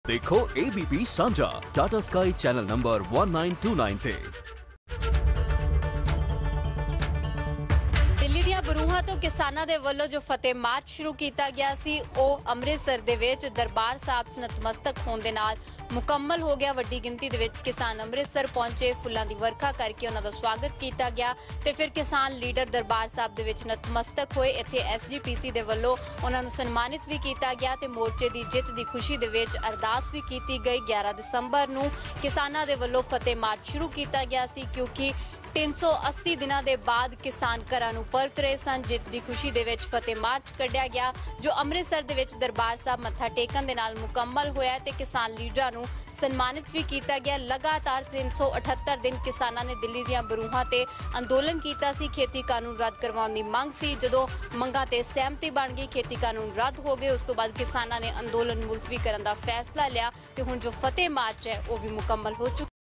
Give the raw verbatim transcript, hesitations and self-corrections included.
देखो एबीपी साझा Tata Sky channel number one nine two nine ते। दिल्ली ਦੀਆਂ ਬਰੂਹਾਂ ਤੋਂ ਕਿਸਾਨਾਂ ਦੇ ਵੱਲੋਂ ਜੋ ਫਤਿਹ ਮਾਰਚ ਸ਼ੁਰੂ ਕੀਤਾ ਗਿਆ ਸੀ ਉਹ ਅੰਮ੍ਰਿਤਸਰ ਦੇ ਵਿੱਚ ਦਰਬਾਰ ਸਾਹਿਬ 'ਚ ਨਤਮਸਤਕ ਹੋਣ ਦੇ ਨਾਲ ਮੁਕੰਮਲ ਹੋ ਗਿਆ। ਵੱਡੀ ਗਿਣਤੀ ਦੇ ਵਿੱਚ ਕਿਸਾਨ ਅੰਮ੍ਰਿਤਸਰ ਪਹੁੰਚੇ, ਫੁੱਲਾਂ ਦੀ ਵਰਖਾ ਕਰਕੇ ਉਹਨਾਂ ਦਾ ਸਵਾਗਤ ਕੀਤਾ ਗਿਆ ਤੇ ਫਿਰ ਕਿਸਾਨ ਲੀਡਰ ਦਰਬਾਰ ਸਾਹਿਬ ਦੇ ਵਿੱਚ ਨਤਮਸਤਕ ਹੋਏ। ਇੱਥੇ ਐਸਜੀਪੀਸੀ ਦੇ ਵੱਲੋਂ ਉਹਨਾਂ ਨੂੰ ਸਨਮਾਨਿਤ ਵੀ ਕੀਤਾ ਗਿਆ ਤੇ ਮੋਰਚੇ ਦੀ ਜਿੱਤ ਦੀ ਖੁਸ਼ੀ ਦੇ ਵਿੱਚ ਅਰਦਾਸ ਵੀ ਕੀਤੀ ਗਈ। ਗਿਆਰਾਂ ਦਸੰਬਰ ਨੂੰ ਕਿਸਾਨਾਂ ਦੇ ਵੱਲੋਂ ਫਤਿਹ ਮਾਰਚ ਸ਼ੁਰੂ ਕੀਤਾ ਗਿਆ ਸੀ ਕਿਉਂਕਿ तीन सौ अस्सी दिनों के बाद किसान घरां नूं परत रहे सन। जित की खुशी दे विच फतेह मार्च कढ़िया गया जो अमृतसर दे विच दरबार साहब मत्था टेकन दे नाल मुकम्मल होया ते किसान लीडरां नूं सन्मानित भी किया गया। लगातार तीन सौ अठहत्तर दिन किसानां ने दिल्ली दीआं बरूहां ते अंदोलन किया सी। खेती कानून रद्द करवाउण दी मंग सी, जदों मंगां ते सहमति बन गई, खेती कानून रद्द हो गए। उस तो बाद किसानां ने अंदोलन मुलतवी करन दा फैसला लिया ते हुण जो फतेह मार्च है वह भी मुकम्मल हो चुका।